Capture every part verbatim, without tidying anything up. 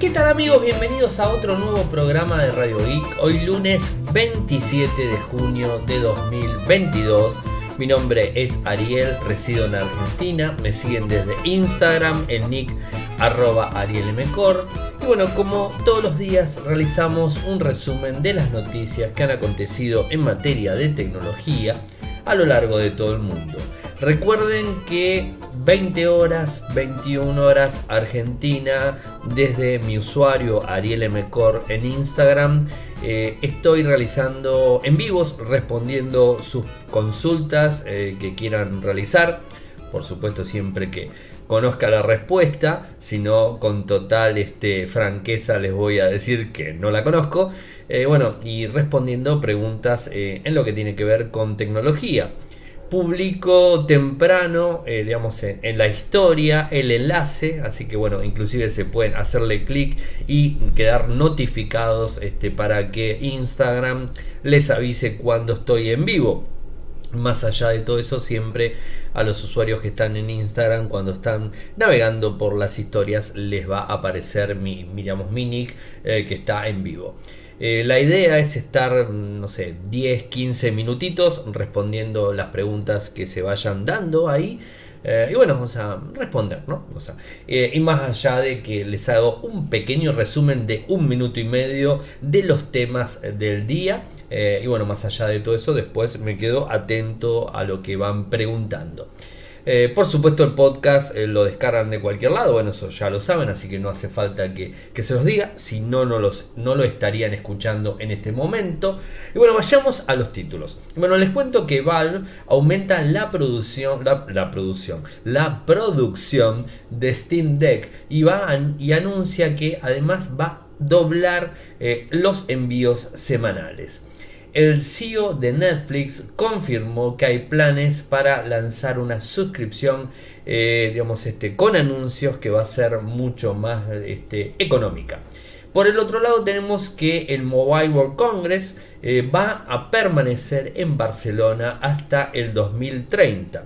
¿Qué tal amigos? Bienvenidos a otro nuevo programa de Radio Geek. Hoy lunes veintisiete de junio de dos mil veintidós. Mi nombre es Ariel, resido en Argentina. Me siguen desde Instagram, el nick arroba arielmcor. Y bueno, como todos los días realizamos un resumen de las noticias que han acontecido en materia de tecnología a lo largo de todo el mundo. Recuerden que veinte horas, veintiuna horas Argentina, desde mi usuario arielmcor en Instagram, eh, estoy realizando en vivos, respondiendo sus consultas eh, que quieran realizar. Por supuesto, siempre que conozca la respuesta, si no, con total este, franqueza les voy a decir que no la conozco. Eh, bueno, y respondiendo preguntas eh, en lo que tiene que ver con tecnología. Publico temprano, eh, digamos, en, en la historia el enlace, así que bueno, inclusive se pueden hacerle clic y quedar notificados este, para que Instagram les avise cuando estoy en vivo. Más allá de todo eso, siempre a los usuarios que están en Instagram, cuando están navegando por las historias, les va a aparecer mi, digamos, mi nick eh, que está en vivo. Eh, la idea es estar, no sé, diez, quince minutitos respondiendo las preguntas que se vayan dando ahí. Eh, y bueno, vamos a responder, ¿no? O sea, eh, y más allá de que les hago un pequeño resumen de un minuto y medio de los temas del día. Eh, y bueno, más allá de todo eso, después me quedo atento a lo que van preguntando. Eh, por supuesto, el podcast eh, lo descargan de cualquier lado, bueno, eso ya lo saben, así que no hace falta que, que se los diga, si no, no, los, no lo estarían escuchando en este momento. Y bueno, vayamos a los títulos. Bueno, les cuento que Valve aumenta la producción, la, la producción, la producción de Steam Deck y, va a, y anuncia que además va a doblar eh, los envíos semanales. El C E O de Netflix confirmó que hay planes para lanzar una suscripción eh, digamos, este, con anuncios que va a ser mucho más este, económica. Por el otro lado tenemos que el Mobile World Congress eh, va a permanecer en Barcelona hasta el dos mil treinta.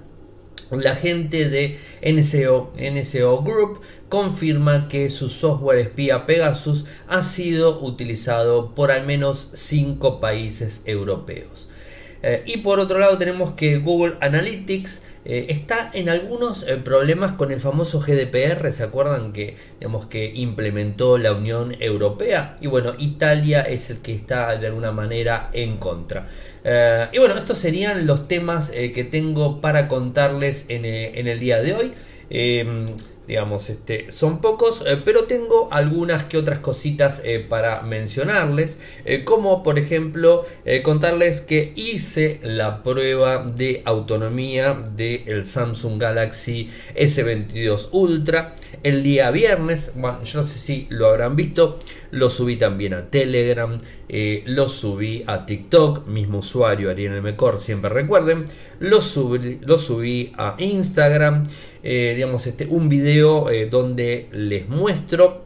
La gente de N S O, N S O Group confirma que su software espía Pegasus ha sido utilizado por al menos cinco países europeos. Eh, y por otro lado tenemos que Google Analytics eh, está en algunos eh, problemas con el famoso G D P R. ¿Se acuerdan que, digamos, que implementó la Unión Europea? Y bueno, Italia es el que está de alguna manera en contra. Uh, y bueno, estos serían los temas eh, que tengo para contarles en, eh, en el día de hoy. Eh, digamos, este, son pocos, eh, pero tengo algunas que otras cositas eh, para mencionarles. Eh, como por ejemplo, eh, contarles que hice la prueba de autonomía del Samsung Galaxy S veintidós Ultra el día viernes. Bueno, yo no sé si lo habrán visto. Lo subí también a Telegram, eh, lo subí a TikTok, mismo usuario arielmcor, siempre recuerden. Lo subí, lo subí a Instagram, eh, digamos, este, un video eh, donde les muestro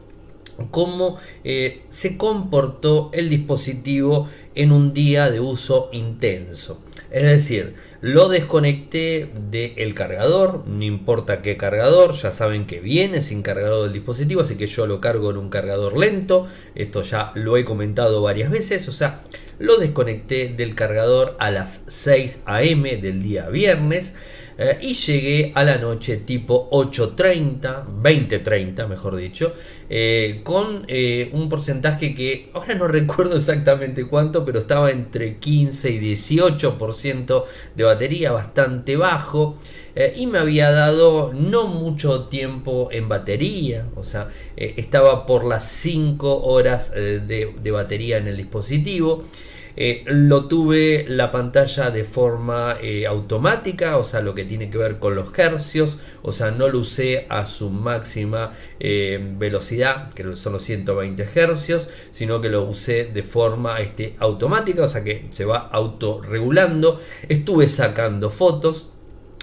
cómo eh, se comportó el dispositivo en un día de uso intenso. Es decir, lo desconecté del cargador, no importa qué cargador, ya saben que viene sin cargador del dispositivo, así que yo lo cargo en un cargador lento. Esto ya lo he comentado varias veces, o sea, lo desconecté del cargador a las seis a eme del día viernes. Eh, y llegué a la noche tipo ocho treinta, veinte treinta mejor dicho, eh, con eh, un porcentaje que ahora no recuerdo exactamente cuánto, pero estaba entre quince y dieciocho por ciento de batería, bastante bajo. Eh, y me había dado no mucho tiempo en batería, o sea, eh, estaba por las cinco horas eh, de, de batería en el dispositivo. Eh, lo tuve la pantalla de forma eh, automática, o sea, lo que tiene que ver con los hercios, o sea, no lo usé a su máxima eh, velocidad, que son los ciento veinte hercios, sino que lo usé de forma este, automática, o sea que se va autorregulando. Estuve sacando fotos.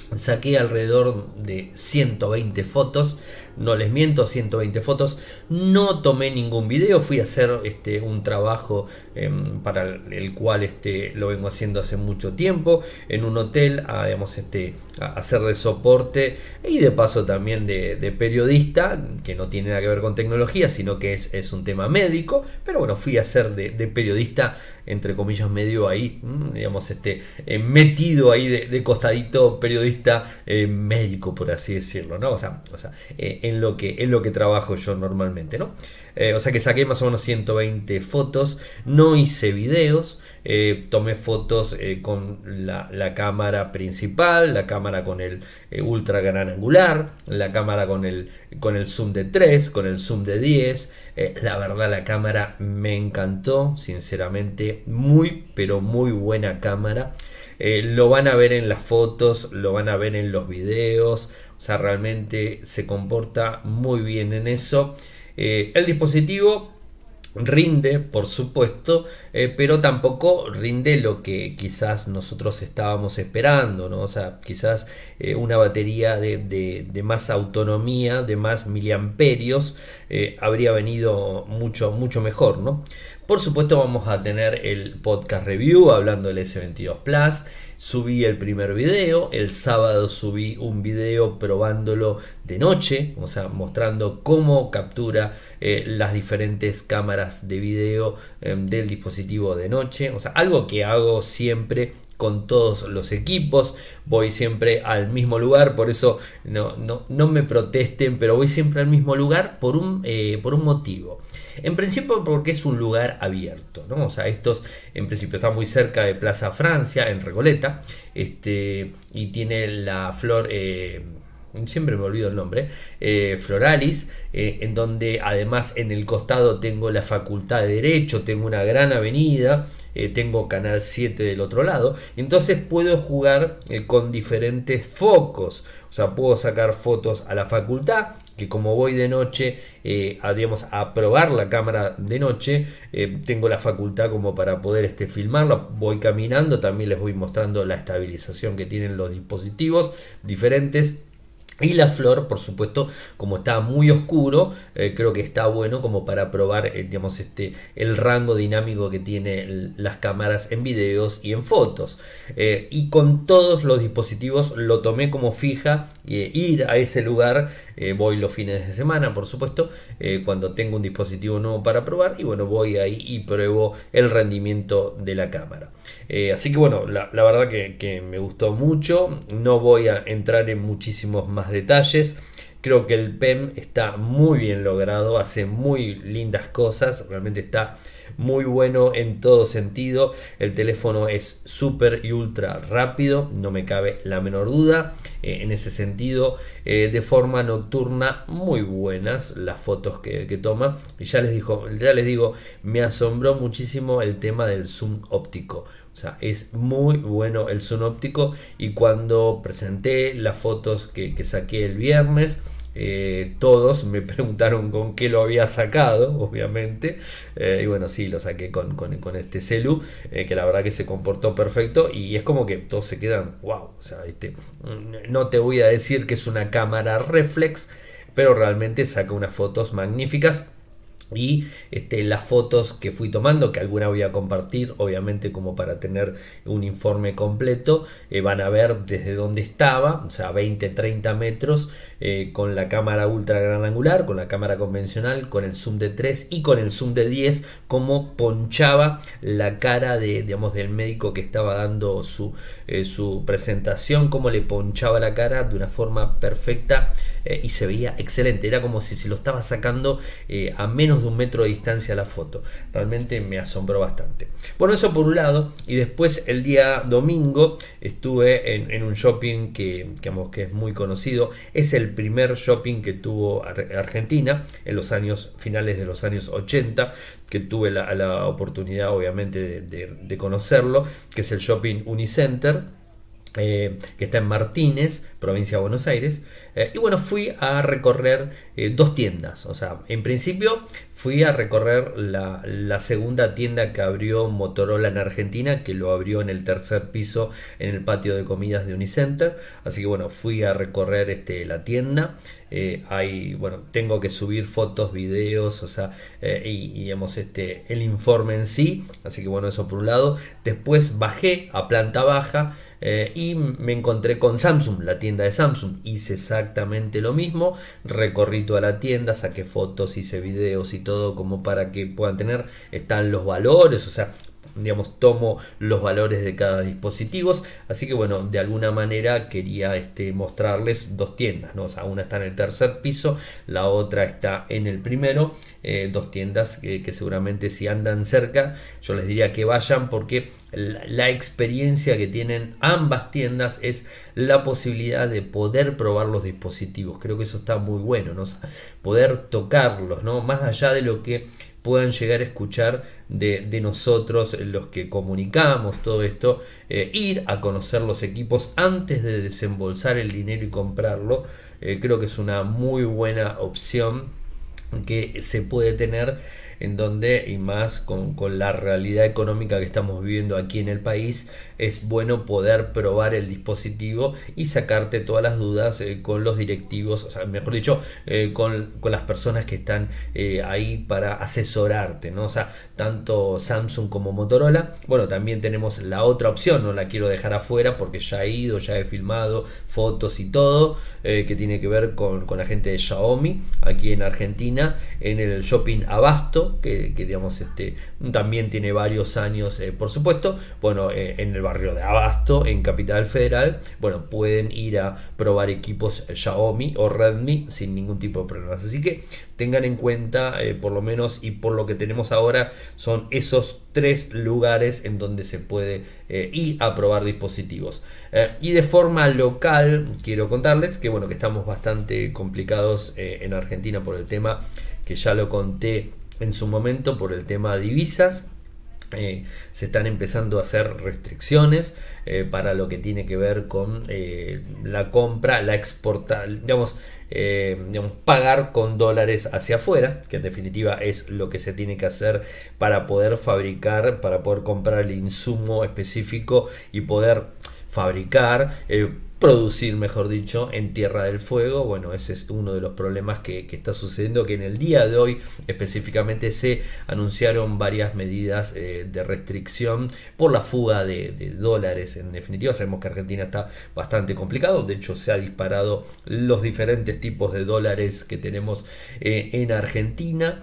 Saqué alrededor de ciento veinte fotos, no les miento, ciento veinte fotos. No tomé ningún video, fui a hacer este, un trabajo eh, para el cual este, lo vengo haciendo hace mucho tiempo, en un hotel, a, digamos, este, a hacer de soporte y de paso también de, de periodista, que no tiene nada que ver con tecnología, sino que es, es un tema médico. Pero bueno, fui a hacer de, de periodista, entre comillas, medio ahí, digamos, este, eh, metido ahí de, de costadito, periodista eh, médico, por así decirlo, ¿no? O sea, o sea eh, en, lo que, en lo que trabajo yo normalmente, ¿no? Eh, o sea que saqué más o menos ciento veinte fotos, no hice videos, eh, tomé fotos eh, con la, la cámara principal, la cámara con el eh, ultra gran angular, la cámara con el, con el zoom de tres, con el zoom de diez. Eh, la verdad, la cámara me encantó, sinceramente, muy pero muy buena cámara. Eh, lo van a ver en las fotos, lo van a ver en los videos, o sea, realmente se comporta muy bien en eso. Eh, el dispositivo rinde, por supuesto, eh, pero tampoco rinde lo que quizás nosotros estábamos esperando, ¿no? O sea, quizás eh, una batería de, de, de más autonomía, de más miliamperios, eh, habría venido mucho, mucho mejor, ¿no? Por supuesto, vamos a tener el podcast review hablando del S veintidós Plus. Subí el primer video, el sábado subí un video probándolo de noche, o sea, mostrando cómo captura eh, las diferentes cámaras de video eh, del dispositivo de noche, o sea, algo que hago siempre con todos los equipos. Voy siempre al mismo lugar, por eso no, no, no me protesten, pero voy siempre al mismo lugar por un, eh, por un motivo. En principio porque es un lugar abierto, ¿no? O sea, estos en principio están muy cerca de Plaza Francia, en Recoleta, este, y tiene la flor, eh, siempre me olvido el nombre, eh, Floralis, eh, en donde además en el costado tengo la Facultad de Derecho, tengo una gran avenida, eh, tengo Canal siete del otro lado, entonces puedo jugar eh, con diferentes focos. O sea, puedo sacar fotos a la facultad, que como voy de noche eh, a, digamos, a probar la cámara de noche, eh, tengo la facultad como para poder este, filmarla. Voy caminando, también les voy mostrando la estabilización que tienen los dispositivos diferentes. Y la flor, por supuesto, como está muy oscuro, eh, creo que está bueno como para probar eh, digamos, este, el rango dinámico que tienen las cámaras en videos y en fotos. Eh, y con todos los dispositivos lo tomé como fija, eh, ir a ese lugar, eh, voy los fines de semana, por supuesto, eh, cuando tengo un dispositivo nuevo para probar, y bueno, voy ahí y pruebo el rendimiento de la cámara. Eh, así que bueno, la, la verdad que, que me gustó mucho. No voy a entrar en muchísimos más detalles. Creo que el P E M está muy bien logrado, hace muy lindas cosas, realmente está muy bueno en todo sentido. El teléfono es súper y ultra rápido, no me cabe la menor duda. Eh, en ese sentido, eh, de forma nocturna, muy buenas las fotos que, que toma. Y ya les, digo, ya les digo, me asombró muchísimo el tema del zoom óptico. O sea, es muy bueno el zoom óptico, y cuando presenté las fotos que, que saqué el viernes, eh, todos me preguntaron con qué lo había sacado, obviamente, eh, y bueno, sí, lo saqué con, con, con este celu, eh, que la verdad que se comportó perfecto, y es como que todos se quedan, wow, o sea, este, no te voy a decir que es una cámara reflex, pero realmente saca unas fotos magníficas. Y este, las fotos que fui tomando, que alguna voy a compartir, obviamente, como para tener un informe completo, eh, van a ver desde donde estaba, o sea, veinte treinta metros, eh, con la cámara ultra gran angular, con la cámara convencional, con el zoom de tres y con el zoom de diez, cómo ponchaba la cara de, digamos, del médico que estaba dando su, eh, su presentación, cómo le ponchaba la cara de una forma perfecta, eh, y se veía excelente. Era como si se lo estaba sacando eh, a menos de un metro de distancia la foto. Realmente me asombró bastante. Bueno, eso por un lado. Y después el día domingo estuve en, en un shopping que, digamos, que es muy conocido. Es el primer shopping que tuvo Argentina en los años finales de los años ochenta, que tuve la, la oportunidad, obviamente, de, de, de conocerlo, que es el shopping Unicenter. Eh, que está en Martínez, provincia de Buenos Aires. Eh, y bueno, fui a recorrer eh, dos tiendas. O sea, en principio fui a recorrer la, la segunda tienda que abrió Motorola en Argentina, que lo abrió en el tercer piso en el patio de comidas de Unicenter. Así que bueno, fui a recorrer este, la tienda. Eh, hay, bueno, tengo que subir fotos, videos, o sea, eh, y, y digamos, este, el informe en sí. Así que bueno, eso por un lado. Después bajé a planta baja. Eh, y me encontré con Samsung, la tienda de Samsung. Hice exactamente lo mismo, recorrí toda la tienda, saqué fotos, hice videos y todo como para que puedan tener, están los valores, o sea, digamos, tomo los valores de cada dispositivo. Así que bueno, de alguna manera quería este, mostrarles dos tiendas, ¿no? O sea, una está en el tercer piso, la otra está en el primero. Eh, dos tiendas que, que seguramente si andan cerca yo les diría que vayan, porque la, la experiencia que tienen ambas tiendas es la posibilidad de poder probar los dispositivos. Creo que eso está muy bueno, ¿no? O sea, poder tocarlos, ¿no? Más allá de lo que puedan llegar a escuchar de, de nosotros los que comunicamos todo esto, eh, ir a conocer los equipos antes de desembolsar el dinero y comprarlo. Eh, creo que es una muy buena opción que se puede tener, en donde, y más con, con la realidad económica que estamos viviendo aquí en el país, es bueno poder probar el dispositivo y sacarte todas las dudas eh, con los directivos, o sea, mejor dicho, eh, con, con las personas que están eh, ahí para asesorarte, ¿no? O sea, tanto Samsung como Motorola. Bueno, también tenemos la otra opción, no la quiero dejar afuera porque ya he ido, ya he filmado fotos y todo, eh, que tiene que ver con, con la gente de Xiaomi aquí en Argentina, en el shopping Abasto. Que, que digamos este también tiene varios años, eh, por supuesto. Bueno, eh, en el barrio de Abasto, en Capital Federal, bueno, pueden ir a probar equipos Xiaomi o Redmi sin ningún tipo de problemas. Así que tengan en cuenta, eh, por lo menos, y por lo que tenemos ahora, son esos tres lugares en donde se puede eh, ir a probar dispositivos. Eh, y de forma local, quiero contarles que bueno, que estamos bastante complicados eh, en Argentina por el tema que ya lo conté en su momento, por el tema de divisas. Eh, se están empezando a hacer restricciones eh, para lo que tiene que ver con eh, la compra, la exporta, digamos, eh, digamos, pagar con dólares hacia afuera, que en definitiva es lo que se tiene que hacer para poder fabricar, para poder comprar el insumo específico y poder fabricar, eh, producir, mejor dicho, en Tierra del Fuego. Bueno, ese es uno de los problemas que, que está sucediendo, que en el día de hoy específicamente se anunciaron varias medidas eh, de restricción por la fuga de, de dólares. En definitiva, sabemos que Argentina está bastante complicado, de hecho se ha disparado los diferentes tipos de dólares que tenemos eh, en Argentina.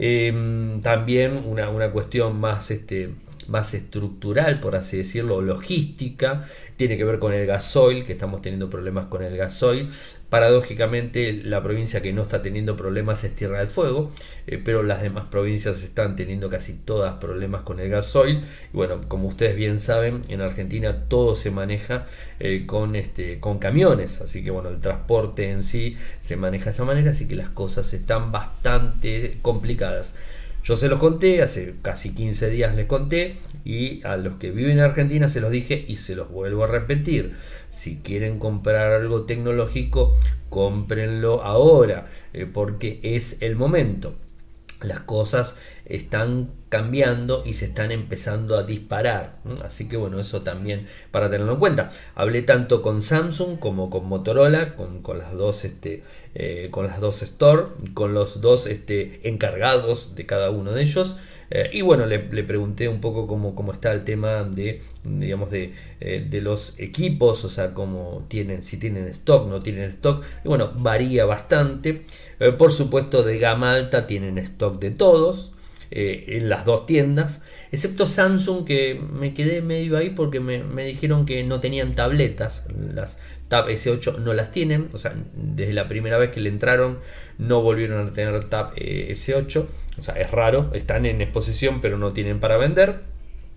Eh, también una, una cuestión más este más estructural, por así decirlo, logística, tiene que ver con el gasoil, que estamos teniendo problemas con el gasoil. Paradójicamente, la provincia que no está teniendo problemas es Tierra del Fuego, eh, pero las demás provincias están teniendo casi todas problemas con el gasoil. Y bueno, como ustedes bien saben, en Argentina todo se maneja eh, con, este, con camiones, así que bueno, el transporte en sí se maneja de esa manera, así que las cosas están bastante complicadas. Yo se los conté, hace casi quince días les conté, y a los que viven en Argentina se los dije y se los vuelvo a repetir. Si quieren comprar algo tecnológico, cómprenlo ahora, eh, porque es el momento. Las cosas están cambiando y se están empezando a disparar, ¿no? Así que bueno, eso también para tenerlo en cuenta. Hablé tanto con Samsung como con Motorola, con, con las dos este, eh, con las dos store, con los dos este, encargados de cada uno de ellos. Eh, y bueno, le, le pregunté un poco cómo, cómo está el tema de, digamos, de, eh, de los equipos, o sea, cómo tienen, si tienen stock, no tienen stock. Y bueno, varía bastante. Eh, por supuesto, de gama alta tienen stock de todos, eh, en las dos tiendas, excepto Samsung, que me quedé medio ahí porque me, me dijeron que no tenían tabletas. Las Tab ese ocho no las tienen, o sea, desde la primera vez que le entraron no volvieron a tener Tab eh, ese ocho. O sea, es raro, están en exposición pero no tienen para vender.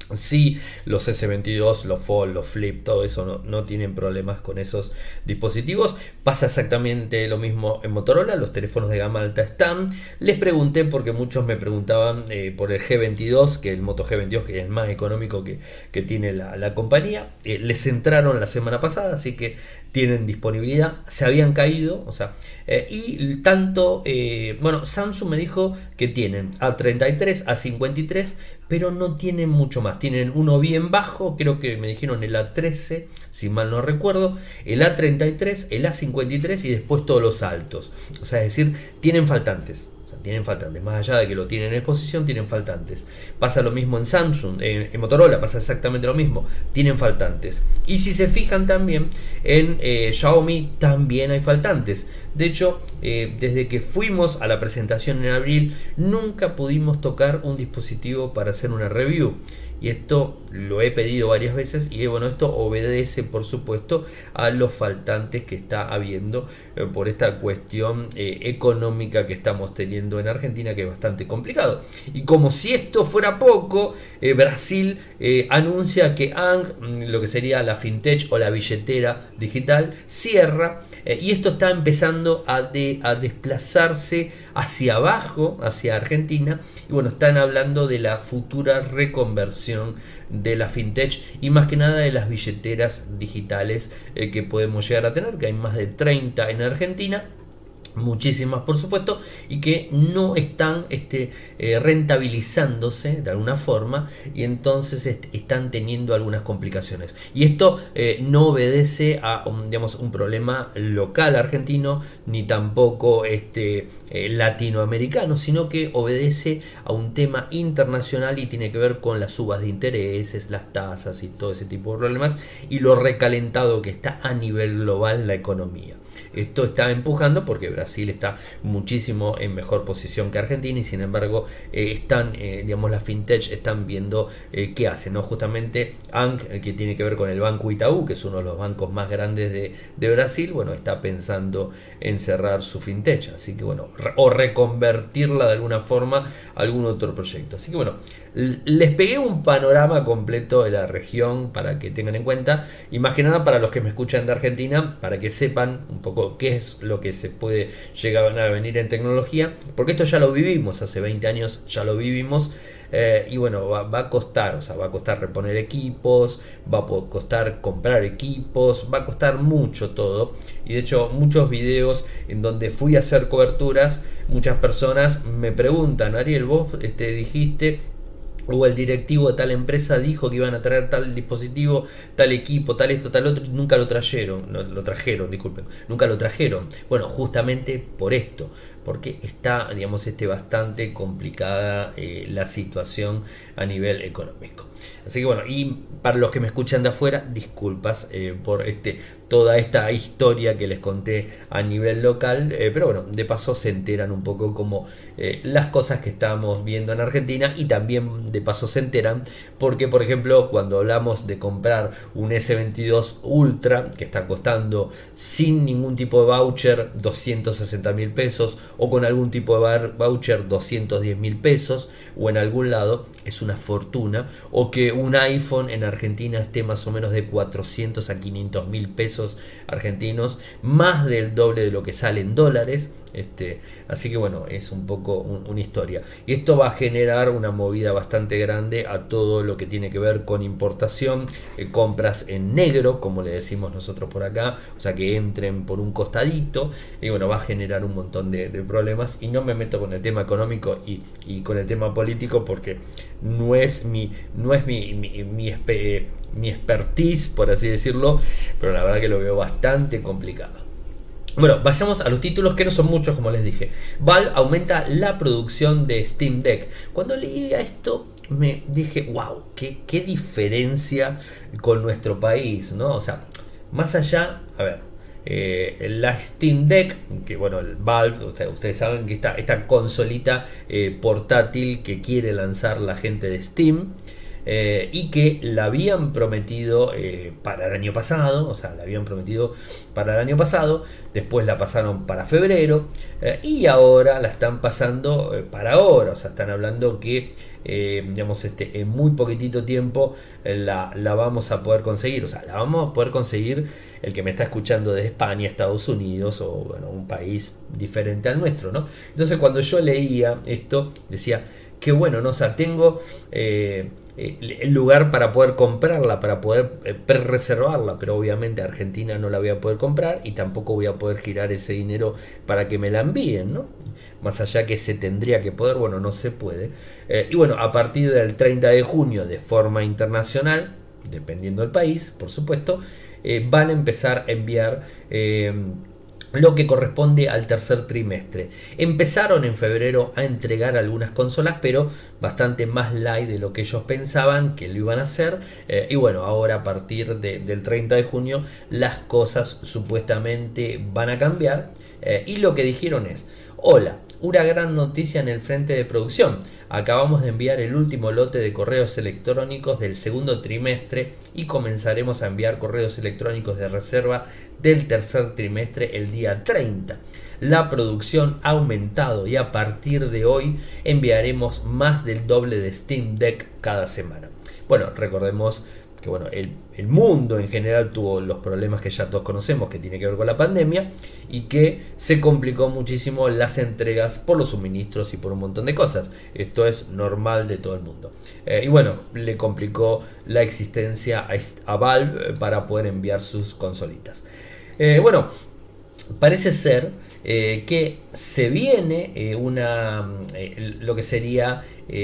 Sí, los S veintidós, los Fold, los Flip, todo eso no, no tienen problemas con esos dispositivos. Pasa exactamente lo mismo en Motorola, los teléfonos de gama alta están. Les pregunté porque muchos me preguntaban eh, por el G veintidós, que el Moto G veintidós, que es el más económico que, que tiene la, la compañía. Eh, les entraron la semana pasada, así que tienen disponibilidad. Se habían caído, o sea, eh, y tanto, eh, bueno, Samsung me dijo que tienen A treinta y tres, A cincuenta y tres, pero no tienen mucho más. Tienen uno bien bajo, creo que me dijeron el A trece, si mal no recuerdo, el A treinta y tres, el A cincuenta y tres y después todos los altos. O sea, es decir, tienen faltantes. O sea, tienen faltantes. Más allá de que lo tienen en exposición, tienen faltantes. Pasa lo mismo en Samsung, en, en Motorola pasa exactamente lo mismo. Tienen faltantes. Y si se fijan también en eh, Xiaomi, también hay faltantes. De hecho, eh, desde que fuimos a la presentación en abril, nunca pudimos tocar un dispositivo para hacer una review. Y esto lo he pedido varias veces y bueno, esto obedece por supuesto a los faltantes que está habiendo eh, por esta cuestión eh, económica que estamos teniendo en Argentina, que es bastante complicado. Y como si esto fuera poco, eh, Brasil eh, anuncia que A N G, lo que sería la fintech o la billetera digital, cierra eh, y esto está empezando a, de, a desplazarse hacia abajo, hacia Argentina. Y bueno, están hablando de la futura reconversión de la fintech y más que nada de las billeteras digitales eh, que podemos llegar a tener, que hay más de treinta en Argentina, muchísimas por supuesto, y que no están este, eh, rentabilizándose de alguna forma, y entonces est están teniendo algunas complicaciones. Y esto eh, no obedece a un, digamos, un problema local argentino, ni tampoco este, eh, latinoamericano, sino que obedece a un tema internacional y tiene que ver con las subas de intereses, las tasas y todo ese tipo de problemas, y lo recalentado que está a nivel global la economía. Esto está empujando porque Brasil está muchísimo en mejor posición que Argentina, y sin embargo eh, están, eh, digamos, las fintech están viendo eh, qué hacen, ¿no? Justamente A N C, que tiene que ver con el Banco Itaú, que es uno de los bancos más grandes de, de Brasil, bueno, está pensando en cerrar su fintech, así que bueno, re o reconvertirla de alguna forma a algún otro proyecto. Así que bueno, les pegué un panorama completo de la región para que tengan en cuenta, y más que nada para los que me escuchan de Argentina, para que sepan un poco qué es lo que se puede llegar a venir en tecnología, porque esto ya lo vivimos hace veinte años, ya lo vivimos. Eh, y bueno, va, va a costar, o sea, va a costar reponer equipos, va a costar comprar equipos, va a costar mucho todo. Y de hecho, muchos videos en donde fui a hacer coberturas, muchas personas me preguntan: Ariel, vos este, dijiste, o el directivo de tal empresa dijo que iban a traer tal dispositivo, tal equipo, tal esto, tal otro, y nunca lo trajeron, no, lo trajeron, disculpen, nunca lo trajeron. Bueno, justamente por esto, porque está, digamos, este, bastante complicada eh, la situación a nivel económico. Así que bueno, y para los que me escuchan de afuera, disculpas eh, por este, toda esta historia que les conté a nivel local, eh, pero bueno, de paso se enteran un poco como eh, las cosas que estamos viendo en Argentina, y también de paso se enteran porque, por ejemplo, cuando hablamos de comprar un S veintidós Ultra, que está costando sin ningún tipo de voucher doscientos sesenta mil pesos, o con algún tipo de voucher doscientos diez mil pesos, o en algún lado, es una fortuna. O que un iPhone en Argentina esté más o menos de cuatrocientos a quinientos mil pesos argentinos, más del doble de lo que sale en dólares. Este, así que bueno, es un poco un, una historia, y esto va a generar una movida bastante grande a todo lo que tiene que ver con importación, eh, compras en negro, como le decimos nosotros por acá, o sea, que entren por un costadito, y bueno, va a generar un montón de, de problemas. Y no me meto con el tema económico y, y con el tema político, porque no es mi, no es mi, mi, mi, espe, mi expertise, por así decirlo, pero la verdad que lo veo bastante complicado. Bueno, vayamos a los títulos, que no son muchos, como les dije. Valve aumenta la producción de Steam Deck. Cuando leí a esto me dije, wow, qué, qué diferencia con nuestro país, ¿no? O sea, más allá, a ver, eh, la Steam Deck, que bueno, el Valve, ustedes, ustedes saben que esta, esta consolita eh, portátil que quiere lanzar la gente de Steam, eh, y que la habían prometido eh, para el año pasado, o sea, la habían prometido para el año pasado, después la pasaron para febrero eh, y ahora la están pasando eh, para ahora, o sea, están hablando que eh, digamos, este, en muy poquitito tiempo eh, la, la vamos a poder conseguir, o sea, la vamos a poder conseguir el que me está escuchando de España, Estados Unidos o bueno, un país diferente al nuestro, ¿no? Entonces cuando yo leía esto decía, qué bueno, ¿no? O sea, tengo eh, el lugar para poder comprarla, para poder eh, pre-reservarla, pero obviamente Argentina no la voy a poder comprar y tampoco voy a poder girar ese dinero para que me la envíen, ¿no? Más allá que se tendría que poder, bueno, no se puede. Eh, y bueno, a partir del treinta de junio, de forma internacional, dependiendo del país, por supuesto, eh, van a empezar a enviar eh, lo que corresponde al tercer trimestre. Empezaron en febrero a entregar algunas consolas, pero bastante más light de lo que ellos pensaban que lo iban a hacer. Eh, y bueno, ahora a partir de, del treinta de junio las cosas supuestamente van a cambiar. Eh, y lo que dijeron es, hola, una gran noticia en el frente de producción. Acabamos de enviar el último lote de correos electrónicos del segundo trimestre y comenzaremos a enviar correos electrónicos de reserva del tercer trimestre el día treinta. La producción ha aumentado y a partir de hoy enviaremos más del doble de Steam Deck cada semana. Bueno, recordemos que bueno, el, el mundo en general tuvo los problemas que ya todos conocemos, que tiene que ver con la pandemia, y que se complicó muchísimo las entregas por los suministros y por un montón de cosas. Esto es normal de todo el mundo. Eh, y bueno, le complicó la existencia a, a Valve para poder enviar sus consolitas. Eh, bueno, parece ser eh, que se viene eh, una eh, lo que sería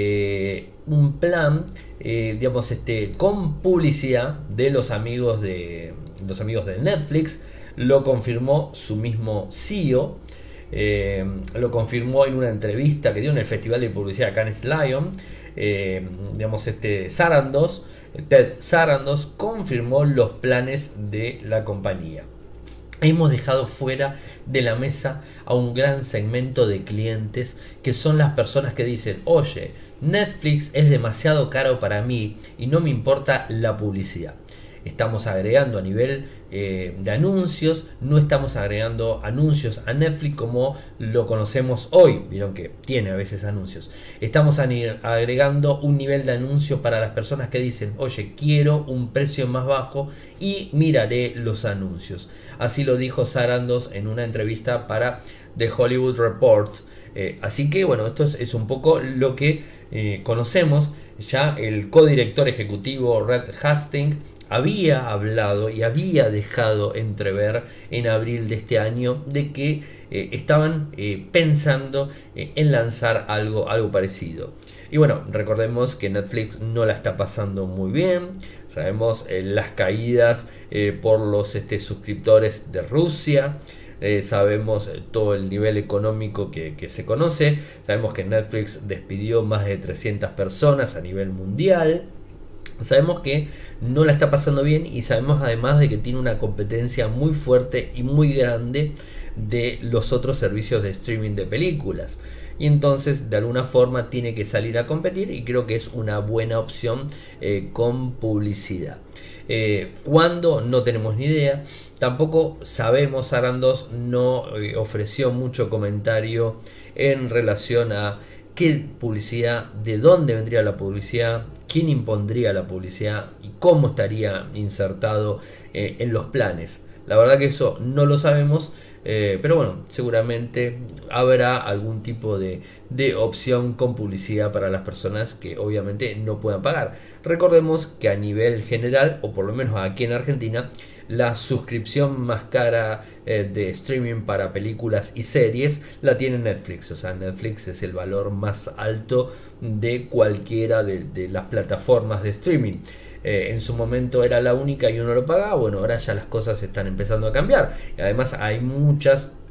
eh, un plan eh, digamos este con publicidad de los amigos de los amigos de Netflix. Lo confirmó su mismo C E O, eh, lo confirmó en una entrevista que dio en el Festival de Publicidad Cannes Lion. Eh, digamos este Sarandos, Ted Sarandos confirmó los planes de la compañía. Hemos dejado fuera de la mesa a un gran segmento de clientes que son las personas que dicen, oye, Netflix es demasiado caro para mí y no me importa la publicidad. Estamos agregando a nivel eh, de anuncios, no estamos agregando anuncios a Netflix como lo conocemos hoy. Vieron que tiene a veces anuncios. Estamos agregando un nivel de anuncio para las personas que dicen, oye, quiero un precio más bajo y miraré los anuncios. Así lo dijo Sarandos en una entrevista para The Hollywood Report. Eh, así que bueno, esto es, es un poco lo que eh, conocemos. Ya el codirector ejecutivo Reed Hastings había hablado y había dejado entrever en abril de este año de que eh, estaban eh, pensando eh, en lanzar algo, algo parecido. Y bueno, recordemos que Netflix no la está pasando muy bien. Sabemos eh, las caídas eh, por los este, suscriptores de Rusia. Eh, sabemos eh, todo el nivel económico que, que se conoce. Sabemos que Netflix despidió más de trescientas personas a nivel mundial. Sabemos que no la está pasando bien y sabemos además de que tiene una competencia muy fuerte y muy grande de los otros servicios de streaming de películas. Y entonces de alguna forma tiene que salir a competir y creo que es una buena opción eh, con publicidad. Eh, ¿Cuándo? No tenemos ni idea. Tampoco sabemos, Sarandos no eh, ofreció mucho comentario en relación a qué publicidad, de dónde vendría la publicidad, quién impondría la publicidad y cómo estaría insertado eh, en los planes. La verdad que eso no lo sabemos, eh, pero bueno, seguramente habrá algún tipo de, de opción con publicidad para las personas que obviamente no puedan pagar. Recordemos que a nivel general, o por lo menos aquí en Argentina, la suscripción más cara eh, de streaming para películas y series la tiene Netflix. O sea, Netflix es el valor más alto de cualquiera de, de las plataformas de streaming. Eh, en su momento era la única y uno lo pagaba. Bueno, ahora ya las cosas están empezando a cambiar. Y además hay muchas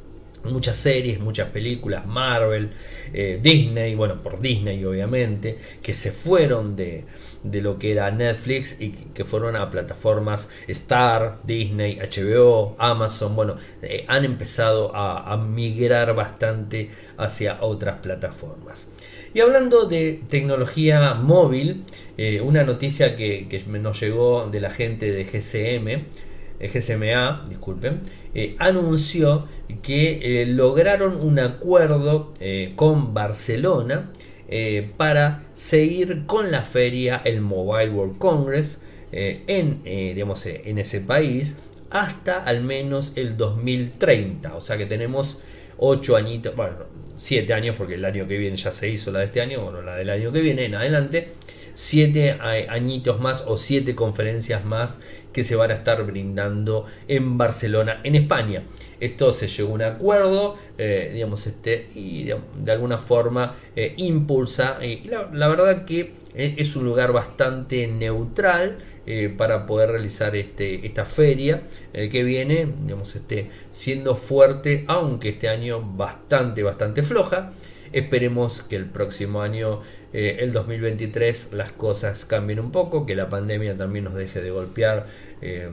muchas series, muchas películas, Marvel, eh, Disney, bueno, por Disney obviamente, que se fueron de, de lo que era Netflix y que fueron a plataformas Star, Disney, H B O, Amazon, bueno, eh, han empezado a, a migrar bastante hacia otras plataformas. Y hablando de tecnología móvil, eh, una noticia que, que nos llegó de la gente de G C M, G C M A, disculpen, eh, anunció que eh, lograron un acuerdo eh, con Barcelona eh, para seguir con la feria, el Mobile World Congress, eh, en, eh, digamos, eh, en ese país hasta al menos el dos mil treinta. O sea que tenemos ocho añitos, bueno, siete años, porque el año que viene ya se hizo la de este año, bueno, la del año que viene en adelante. Siete añitos más o siete conferencias más que se van a estar brindando en Barcelona, en España. Esto se llegó a un acuerdo, eh, digamos, este, y de, de alguna forma eh, impulsa. Y la, la verdad que es un lugar bastante neutral eh, para poder realizar este, esta feria eh, que viene, digamos, este, siendo fuerte, aunque este año bastante, bastante floja. Esperemos que el próximo año, eh, el dos mil veintitrés, las cosas cambien un poco, que la pandemia también nos deje de golpear eh,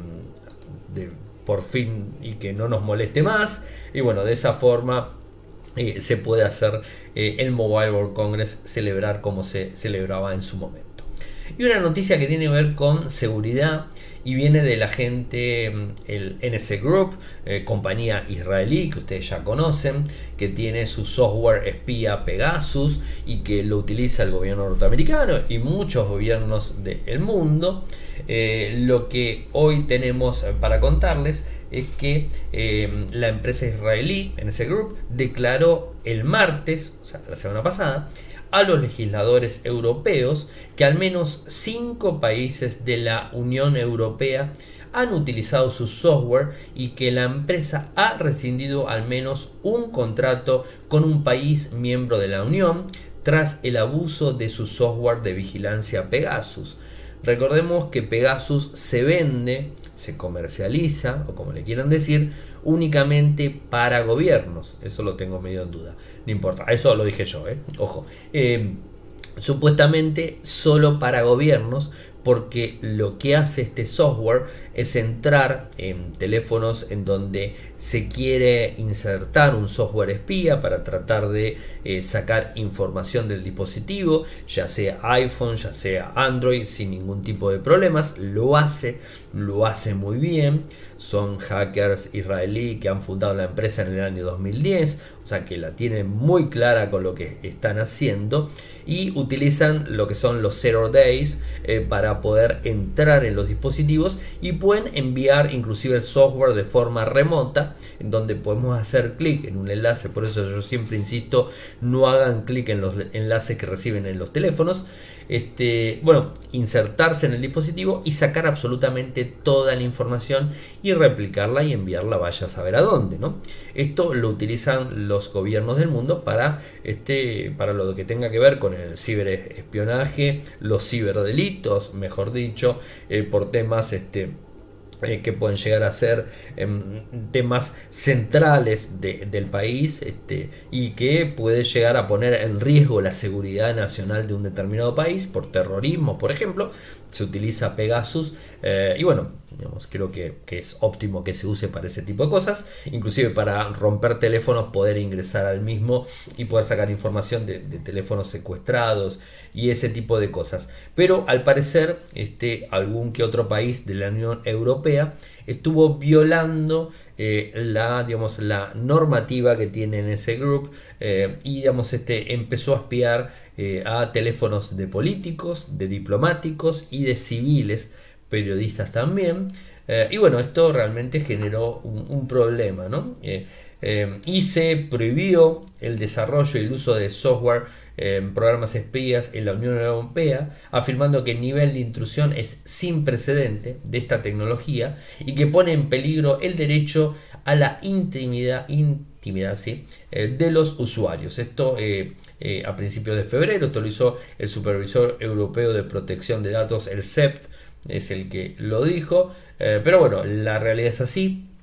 de, por fin, y que no nos moleste más. Y bueno, de esa forma eh, se puede hacer eh, el Mobile World Congress celebrar como se celebraba en su momento. Y una noticia que tiene que ver con seguridad y viene de la gente, el N S Group, eh, compañía israelí que ustedes ya conocen, que tiene su software espía Pegasus y que lo utiliza el gobierno norteamericano y muchos gobiernos del mundo. Eh, lo que hoy tenemos para contarles es que eh, la empresa israelí N S Group declaró el martes, o sea, la semana pasada, a los legisladores europeos que al menos cinco países de la Unión Europea han utilizado su software y que la empresa ha rescindido al menos un contrato con un país miembro de la Unión tras el abuso de su software de vigilancia Pegasus. Recordemos que Pegasus se vende, se comercializa, o como le quieran decir, únicamente para gobiernos. Eso lo tengo medio en duda. No importa, eso lo dije yo, ¿eh? Ojo. Eh, supuestamente solo para gobiernos, porque lo que hace este software es entrar en teléfonos en donde se quiere insertar un software espía para tratar de eh, sacar información del dispositivo, ya sea iPhone, ya sea Android, sin ningún tipo de problemas. Lo hace, lo hace muy bien. Son hackers israelí que han fundado la empresa en el año dos mil diez, o sea que la tienen muy clara con lo que están haciendo, y utilizan lo que son los zero days eh, para poder entrar en los dispositivos, y pueden enviar inclusive el software de forma remota, en donde podemos hacer clic en un enlace. Por eso yo siempre insisto, no hagan clic en los enlaces que reciben en los teléfonos. Este, bueno, insertarse en el dispositivo y sacar absolutamente toda la información y replicarla y enviarla, vaya a saber a dónde, ¿no? Esto lo utilizan los gobiernos del mundo para, este, para lo que tenga que ver con el ciberespionaje, los ciberdelitos, mejor dicho, eh, por temas este, Eh, que pueden llegar a ser eh, temas centrales de, del país, este, y que puede llegar a poner en riesgo la seguridad nacional de un determinado país por terrorismo, por ejemplo. Se utiliza Pegasus eh, y bueno, digamos, creo que, que es óptimo que se use para ese tipo de cosas, inclusive para romper teléfonos, poder ingresar al mismo y poder sacar información de, de teléfonos secuestrados y ese tipo de cosas. Pero al parecer este, algún que otro país de la Unión Europea estuvo violando eh, la, digamos, la normativa que tiene en ese grupo eh, y digamos, este, empezó a espiar eh, a teléfonos de políticos, de diplomáticos y de civiles, periodistas también. Eh, y bueno, esto realmente generó un, un problema, ¿no? Eh, eh, y se prohibió el desarrollo y el uso de software en eh, programas espías en la Unión Europea, afirmando que el nivel de intrusión es sin precedente de esta tecnología y que pone en peligro el derecho a la intimidad, intimidad ¿sí? eh, de los usuarios. Esto eh, eh, a principios de febrero, esto lo hizo el Supervisor Europeo de Protección de Datos, el S E P T, es el que lo dijo, eh, pero bueno, la realidad es así.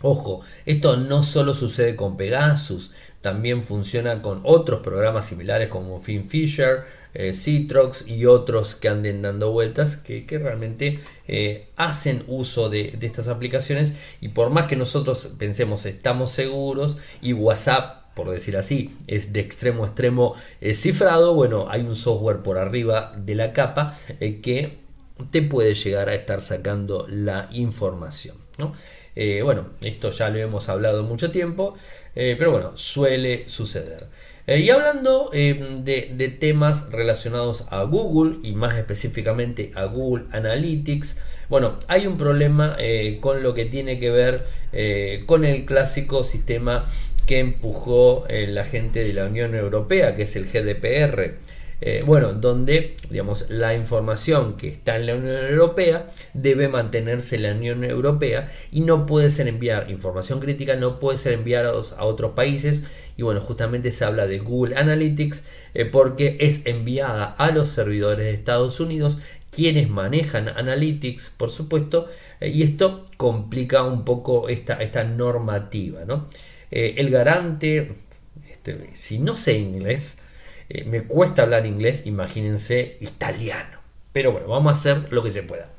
Ojo, esto no solo sucede con Pegasus, también funciona con otros programas similares como FinFisher, eh, Citrox y otros que anden dando vueltas que, que realmente eh, hacen uso de, de estas aplicaciones, y por más que nosotros pensemos estamos seguros y WhatsApp, por decir así, es de extremo a extremo eh, cifrado, bueno, hay un software por arriba de la capa eh, que te puede llegar a estar sacando la información, ¿no? Eh, bueno, esto ya lo hemos hablado mucho tiempo, eh, pero bueno, suele suceder. Eh, y hablando eh, de, de temas relacionados a Google y más específicamente a Google Analytics, bueno, hay un problema eh, con lo que tiene que ver eh, con el clásico sistema que empujó eh, la gente de la Unión Europea, que es el G D P R. Eh, bueno, donde digamos la información que está en la Unión Europea debe mantenerse en la Unión Europea y no puede ser enviada, información crítica no puede ser enviada a otros países. Y bueno, justamente se habla de Google Analytics eh, porque es enviada a los servidores de Estados Unidos, quienes manejan Analytics, por supuesto, eh, y esto complica un poco esta, esta normativa, ¿no? Eh, el garante, este, si no sé inglés, Eh, me cuesta hablar inglés, imagínense italiano. Pero bueno, vamos a hacer lo que se pueda.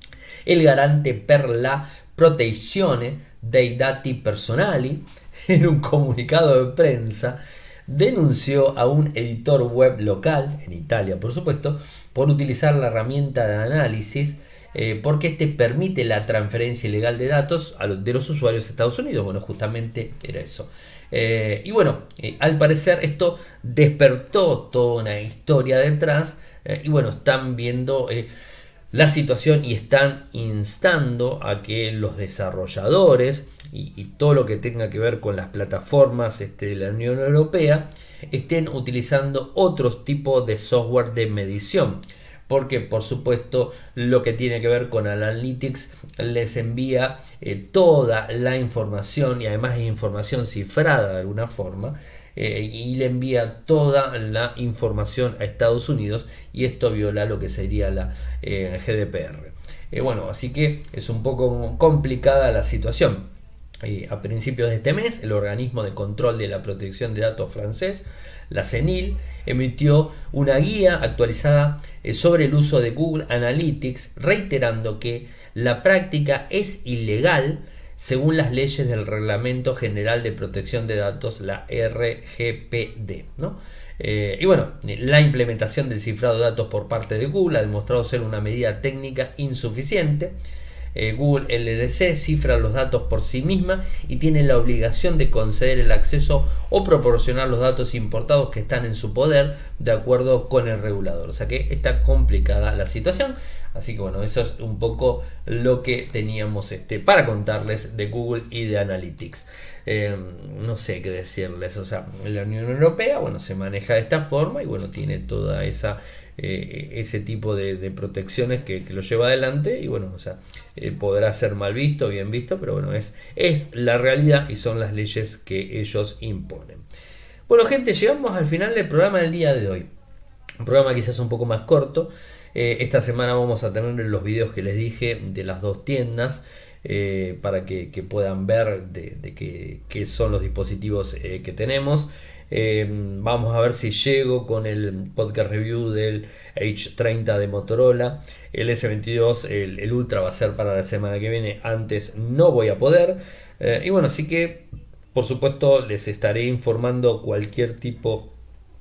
El garante per la protezione dei dati personali, en un comunicado de prensa, denunció a un editor web local, en Italia por supuesto, por utilizar la herramienta de análisis eh, porque este permite la transferencia ilegal de datos a los, de los usuarios de Estados Unidos. Bueno, justamente era eso. Eh, y bueno, eh, al parecer esto despertó toda una historia detrás, eh, y bueno, están viendo eh, la situación y están instando a que los desarrolladores y, y todo lo que tenga que ver con las plataformas este, de la Unión Europea estén utilizando otros tipos de software de medición. Porque por supuesto lo que tiene que ver con Analytics les envía eh, toda la información, y además es información cifrada de alguna forma, eh, y le envía toda la información a Estados Unidos, y esto viola lo que sería la eh, G D P R. Eh, bueno, así que es un poco complicada la situación. Eh, a principios de este mes, el organismo de control de la protección de datos francés, la CENIL, emitió una guía actualizada eh, sobre el uso de Google Analytics, reiterando que la práctica es ilegal según las leyes del Reglamento General de Protección de Datos, la R G P D, ¿no? Eh, y bueno, la implementación del cifrado de datos por parte de Google ha demostrado ser una medida técnica insuficiente. Eh, Google L L C cifra los datos por sí misma y tiene la obligación de conceder el acceso o proporcionar los datos importados que están en su poder de acuerdo con el regulador. O sea que está complicada la situación. Así que bueno, eso es un poco lo que teníamos este, para contarles de Google y de Analytics. Eh, no sé qué decirles. O sea, la Unión Europea, bueno, se maneja de esta forma y bueno, tiene toda esa eh, ese tipo de, de protecciones que, que lo lleva adelante, y bueno, o sea, eh, podrá ser mal visto, bien visto, pero bueno, es, es la realidad y son las leyes que ellos imponen. Bueno, gente, llegamos al final del programa del día de hoy. Un programa quizás un poco más corto. Eh, esta semana vamos a tener los videos que les dije de las dos tiendas, eh, para que, que puedan ver de, de qué, qué son los dispositivos eh, que tenemos. Eh, vamos a ver si llego con el podcast review del H treinta de Motorola. El S veintidós, el, el Ultra, va a ser para la semana que viene. Antes no voy a poder. Eh, y bueno, así que por supuesto les estaré informando cualquier tipo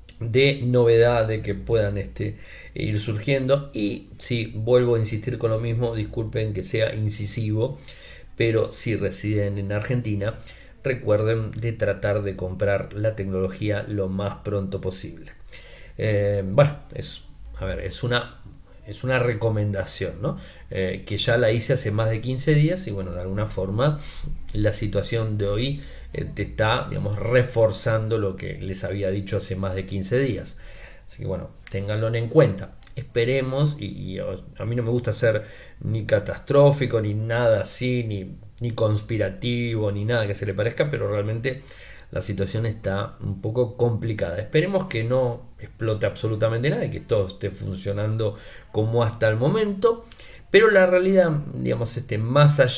de novedad de que puedan este, ir surgiendo. Y si vuelvo a insistir con lo mismo, disculpen que sea incisivo, pero si residen en Argentina, recuerden de tratar de comprar la tecnología lo más pronto posible. Eh, bueno, es, a ver, es una, es una recomendación, ¿no? Eh, que ya la hice hace más de quince días y bueno, de alguna forma la situación de hoy eh, te está, digamos, reforzando lo que les había dicho hace más de quince días. Así que bueno, ténganlo en cuenta. Esperemos, y, y a mí no me gusta ser ni catastrófico, ni nada así, ni, ni conspirativo, ni nada que se le parezca, pero realmente la situación está un poco complicada. Esperemos que no explote absolutamente nada y que todo esté funcionando como hasta el momento. Pero la realidad, digamos, este, más allá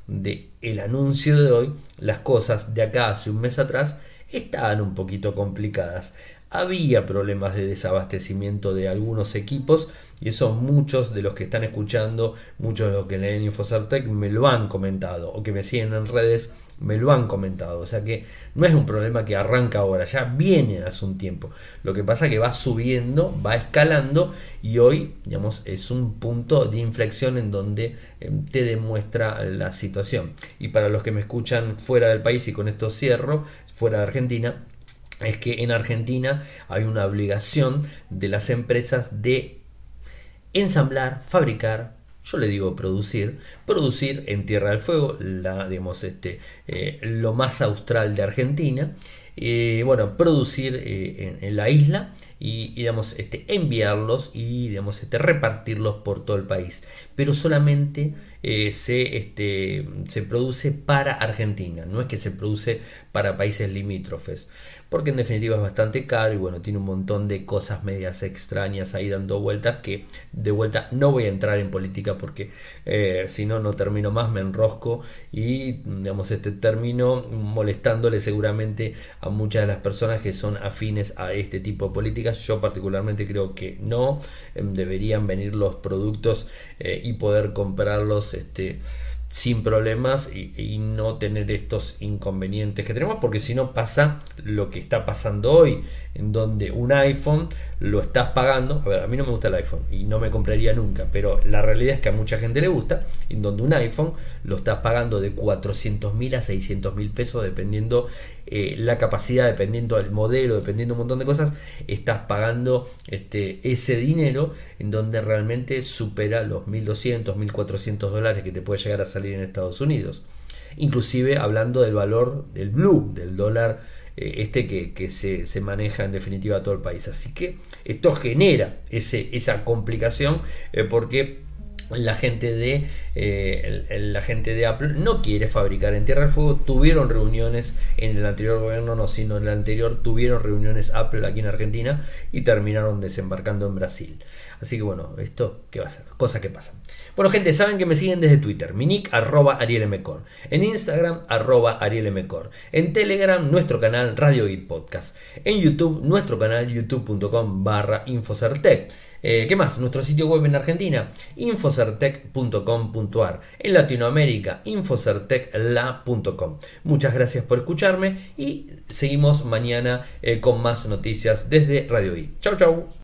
del anuncio de hoy, las cosas de acá hace un mes atrás estaban un poquito complicadas. Había problemas de desabastecimiento de algunos equipos y eso muchos de los que están escuchando, muchos de los que leen InfoCertec me lo han comentado o que me siguen en redes me lo han comentado. O sea que no es un problema que arranca ahora, ya viene hace un tiempo. Lo que pasa es que va subiendo, va escalando y hoy, digamos, es un punto de inflexión en donde eh, te demuestra la situación. Y para los que me escuchan fuera del país, y con esto cierro, fuera de Argentina, es que en Argentina hay una obligación de las empresas de ensamblar, fabricar, yo le digo producir, producir en Tierra del Fuego, la, digamos, este, eh, lo más austral de Argentina, eh, bueno, producir eh, en, en la isla y, y digamos, este, enviarlos y digamos, este, repartirlos por todo el país, pero solamente eh, se, este, se produce para Argentina, no es que se produce para países limítrofes, porque en definitiva es bastante caro y bueno, tiene un montón de cosas medias extrañas ahí dando vueltas, que de vuelta no voy a entrar en política porque eh, si no, no termino más, me enrosco y digamos, este, termino molestándole seguramente a muchas de las personas que son afines a este tipo de políticas. Yo particularmente creo que no, eh, deberían venir los productos eh, y poder comprarlos este, sin problemas y, y no tener estos inconvenientes que tenemos, porque si no pasa lo que está pasando hoy, en donde un iPhone lo estás pagando. A ver, a mí no me gusta el iPhone y no me compraría nunca, pero la realidad es que a mucha gente le gusta, en donde un iPhone lo estás pagando de cuatrocientos mil a seiscientos mil pesos, dependiendo eh, la capacidad, dependiendo del modelo, dependiendo un montón de cosas, estás pagando este, ese dinero, en donde realmente supera los mil doscientos, mil cuatrocientos dólares que te puede llegar a salir en Estados Unidos. Inclusive hablando del valor del blue, del dólar este que, que se, se maneja en definitiva a todo el país. Así que esto genera ese, esa complicación eh, porque la gente de eh, el, la gente de Apple no quiere fabricar en Tierra del Fuego. Tuvieron reuniones en el anterior gobierno, no, sino en el anterior tuvieron reuniones Apple aquí en Argentina y terminaron desembarcando en Brasil. Así que bueno, esto qué va a ser, cosas que pasan. Bueno, gente, saben que me siguen desde Twitter, mi nick arroba arielmcor, en Instagram arroba arielmcor, en Telegram nuestro canal Radio Geek Podcast, en YouTube nuestro canal youtube punto com barra infocertec. Eh, ¿Qué más? Nuestro sitio web en Argentina, infocertec punto com punto ar. En Latinoamérica, infocertecla punto com. Muchas gracias por escucharme y seguimos mañana eh, con más noticias desde Radio Geek. Chau, chau.